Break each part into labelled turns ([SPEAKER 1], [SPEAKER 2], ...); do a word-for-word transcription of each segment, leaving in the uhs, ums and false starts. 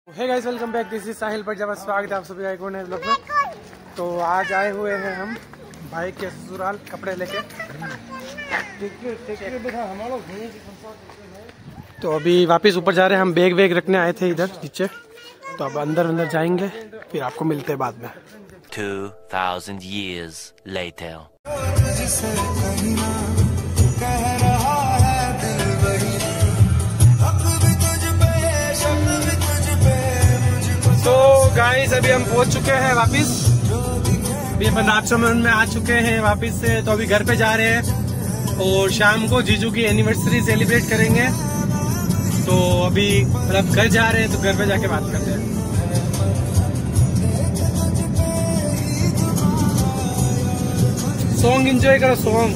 [SPEAKER 1] Hey guys, welcome back. This is Sahil Prajapat. स्वागत है आप सभी का एक और नए ब्लॉग में। तो आज आए हुए हैं हम भाई के ससुराल कपड़े लेके। तो अभी वापस ऊपर जा रहे हैं हम। बैग वैग रखने आए थे इधर नीचे, तो अब अंदर अंदर जाएंगे, फिर आपको मिलते हैं बाद में।
[SPEAKER 2] Two thousand years later.
[SPEAKER 1] तो गाइस अभी हम पहुंच चुके हैं वापस। अभी अपन राजसमंद में आ चुके हैं वापस से। तो अभी घर पे जा रहे हैं और शाम को जीजू की एनिवर्सरी सेलिब्रेट करेंगे। तो अभी मतलब घर जा रहे हैं, तो घर पे जाके बात करते हैं। सॉन्ग एंजॉय करो, song.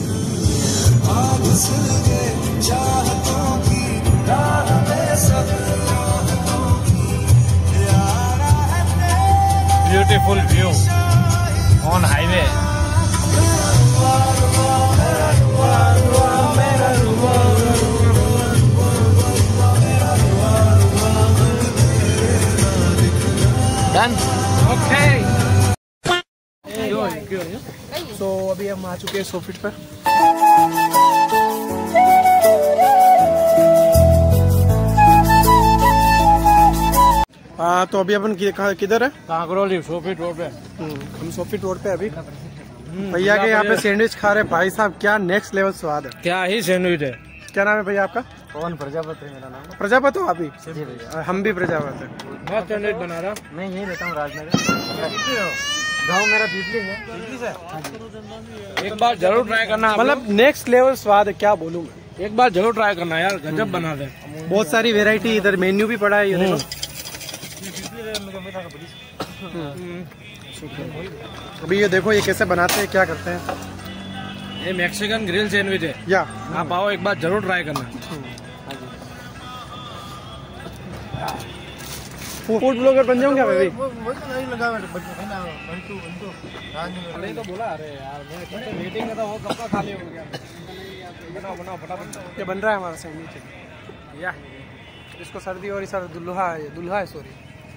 [SPEAKER 3] Beautiful view on highway. Done.
[SPEAKER 1] Okay. So अभी हम आ चुके हैं सोफिट पर। हाँ, तो अभी अपन किधर है?
[SPEAKER 3] कांकरोली सोफिट रोड पे।
[SPEAKER 1] हम सोफिट रोड पे अभी भैया के यहाँ पे सैंडविच खा रहे। भाई साहब क्या नेक्स्ट लेवल स्वाद है।
[SPEAKER 3] क्या ही सैंडविच है।
[SPEAKER 1] क्या नाम है भैया आपका?
[SPEAKER 4] पवन प्रजापति है मेरा नाम।
[SPEAKER 1] प्रजापति हो आप भी?
[SPEAKER 4] जी भैया।
[SPEAKER 1] हम भी प्रजापति हैं।
[SPEAKER 3] मस्त सैंडविच बना रहा।
[SPEAKER 4] मैं यही रहता हूँ राजनगर। गाँव मेरा पीपली है। पीपली से?
[SPEAKER 3] एक बार जरूर ट्राई करना।
[SPEAKER 1] मतलब नेक्स्ट लेवल स्वाद है, क्या बोलूँ मैं।
[SPEAKER 3] एक बार जरूर ट्राई करना यार, गजब बना दे।
[SPEAKER 1] बहुत सारी वेरायटी, इधर मेन्यू भी पड़ा है ये देखो। अभी ये देखो ये कैसे बनाते हैं, क्या करते हैं।
[SPEAKER 3] ये मैक्सिकन ग्रिल सैंडविच है।
[SPEAKER 1] या
[SPEAKER 3] आप आओ, एक बार जरूर ट्राई करना।
[SPEAKER 1] फूड ब्लॉगर बन जाऊंगा मैं भी।
[SPEAKER 3] नहीं तो बोला, अरे यार मैं मीटिंग में था, वो कब का खाली हो गया। बनाओ बनाओ फटाफट।
[SPEAKER 1] ये बन रहा है हमारा सैंडविच। या इसको सर्दी और सर दुल्हा है, दुल्हा है सॉरी।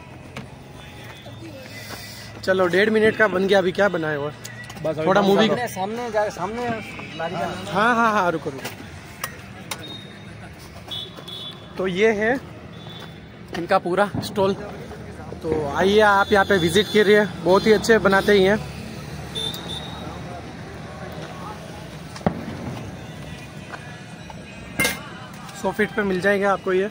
[SPEAKER 1] चलो डेढ़ मिनट का बन गया। अभी क्या बनाए और
[SPEAKER 3] बस
[SPEAKER 1] थोड़ा मूवी का।
[SPEAKER 4] सामने जा सामने लारी का।
[SPEAKER 1] हाँ हाँ हाँ रुको रुको। तो ये है इनका पूरा स्टॉल। तो आइए आप यहाँ पे विजिट कीजिए, बहुत ही अच्छे बनाते ही हैं। सौ फीट पे मिल जाएगा आपको ये।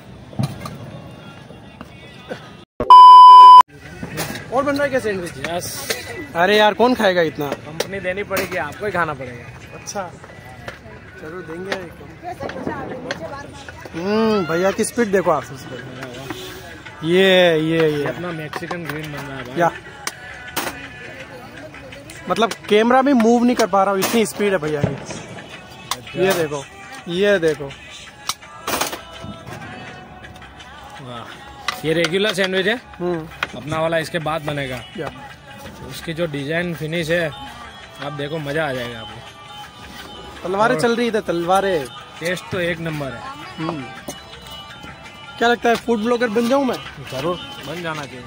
[SPEAKER 1] और बन रहा है क्या सैंडविच?
[SPEAKER 3] यस।
[SPEAKER 1] अरे यार कौन खाएगा इतना?
[SPEAKER 3] कंपनी देनी पड़ेगी, आपको ही खाना पड़ेगा।
[SPEAKER 1] अच्छा जरूर देंगे। हम्म भैया की स्पीड देखो आप। ये ये ये
[SPEAKER 3] अपना मैक्सिकन ग्रिल बन रहा है भाई।
[SPEAKER 1] या मतलब कैमरा भी मूव नहीं कर पा रहा हूँ, इतनी स्पीड है भैया की। ये देखो, ये देखो।
[SPEAKER 3] वाह, ये रेगुलर सैंडविच है।
[SPEAKER 1] हम्म
[SPEAKER 3] अपना वाला इसके बाद बनेगा।
[SPEAKER 1] या
[SPEAKER 3] उसकी जो डिजाइन फिनिश है, आप देखो, मजा आ जाएगा आपको।
[SPEAKER 1] तलवारें चल रही है, तलवारें।
[SPEAKER 3] टेस्ट तो एक नंबर है।
[SPEAKER 1] हम्म क्या लगता है फूड ब्लॉगर बन जाऊं मैं?
[SPEAKER 3] जरूर बन जाना चाहिए।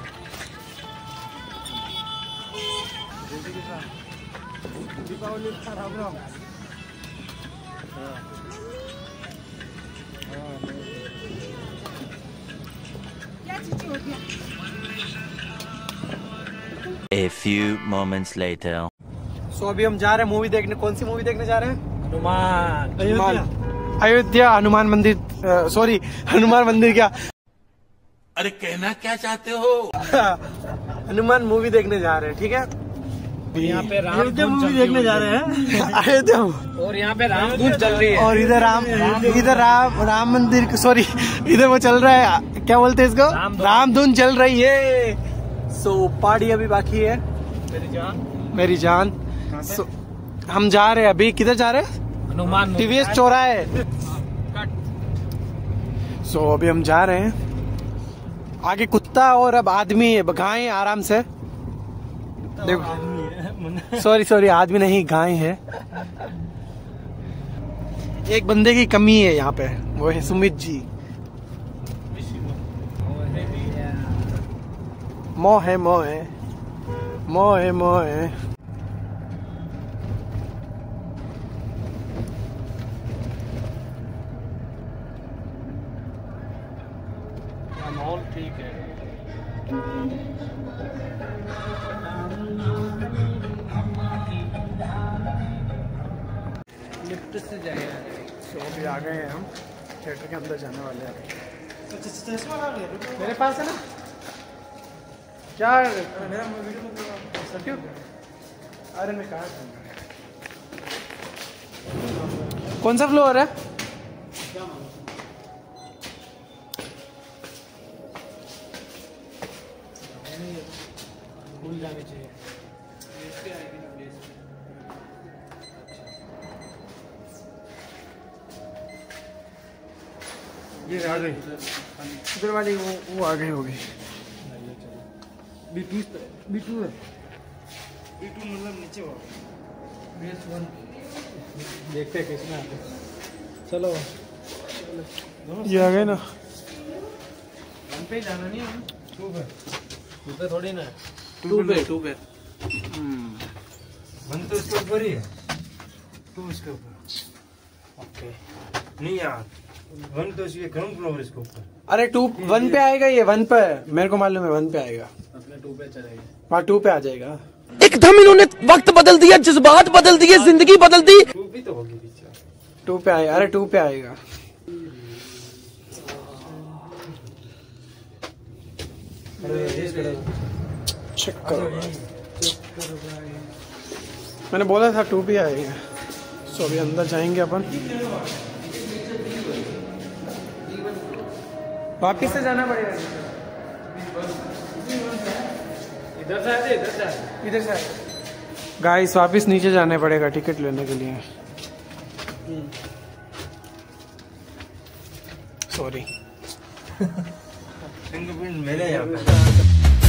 [SPEAKER 2] A few moments later.
[SPEAKER 1] So so, अभी हम जा रहे हैं मूवी देखने। कौन सी मूवी देखने जा रहे हैं?
[SPEAKER 3] हनुमान।
[SPEAKER 1] हनुमान अयोध्या हनुमान मंदिर। सॉरी हनुमान मंदिर क्या,
[SPEAKER 2] अरे कहना क्या चाहते हो?
[SPEAKER 1] हनुमान मूवी देखने जा रहे हैं। ठीक है,
[SPEAKER 3] यहाँ पे राम
[SPEAKER 1] मूवी देखने जा रहे हैं अयोध्या।
[SPEAKER 3] और यहाँ पे राम धुन चल रही है।
[SPEAKER 1] और इधर राम इधर राम राम मंदिर सॉरी इधर वो चल रहा है, क्या बोलते हैं इसको? राम धुन चल रही है। सो पार्टी अभी बाकी है।
[SPEAKER 3] मेरी जान
[SPEAKER 1] मेरी जान। so, हम जा रहे हैं अभी। किधर जा रहे हैं?
[SPEAKER 3] हनुमान
[SPEAKER 1] टीवीएस चौराहे। सो so, अभी हम जा रहे हैं। आगे कुत्ता और अब आदमी है। गाय आराम से देखो। सॉरी सॉरी आदमी नहीं, गाय है। एक बंदे की कमी है यहाँ पे, वो है सुमित जी। मोहे मोहे मोहे मोहे।
[SPEAKER 3] माहौल ठीक है। लिफ्ट से जाएगा।
[SPEAKER 1] तो अभी आ गए हैं हम थिएटर के अंदर जाने वाले हैं।
[SPEAKER 3] मेरे पास है ना।
[SPEAKER 1] क्या
[SPEAKER 3] मेरा वीडियो
[SPEAKER 1] क्यों? अरे मैं कहा कौन सा फ्लोर है?
[SPEAKER 3] भूल जानी चाहिए।
[SPEAKER 1] ये आ गई उधर वाली, वो वो आ गई होगी।
[SPEAKER 3] बी टू बी टू है।
[SPEAKER 4] बी टू मतलब नीचे हो।
[SPEAKER 3] बी एस वन देखते हैं किसमें आते। चलो
[SPEAKER 1] ये आ गए ना।
[SPEAKER 3] वन पे जाना नहीं है, टू पे। टू पे थोड़ी ना, टू पे टू पे।
[SPEAKER 4] वन तो इसके ऊपर ही है, टू इसके ऊपर।
[SPEAKER 3] ओके।
[SPEAKER 4] नहीं यार, वन तो इसके ग्राउंड फ्लोर इसके ऊपर।
[SPEAKER 1] अरे टू वन पे आएगा, ये वन पे है, मेरे को मालूम है वन पे आएगा।
[SPEAKER 3] अपने टू पे चलेगा।
[SPEAKER 1] वहाँ टू पे आ जाएगा।
[SPEAKER 5] एकदम इन्होंने वक्त बदल दिया, जज्बात बदल दिए, जिंदगी बदल दी।
[SPEAKER 4] टू भी तो होगी पीछे।
[SPEAKER 1] टू पे आएगा। अरे टू पे आएगा। चेक करो, मैंने बोला था टू पे आएगा। सो अभी अंदर जाएंगे अपन। वापिस से जाना पड़ेगा।
[SPEAKER 3] इधर से आए, इधर से आए।
[SPEAKER 1] इधर से गाइस वापिस नीचे जाने पड़ेगा टिकट लेने के लिए। सॉरी।
[SPEAKER 4] फिंगरप्रिंट मेरे यहाँ पे।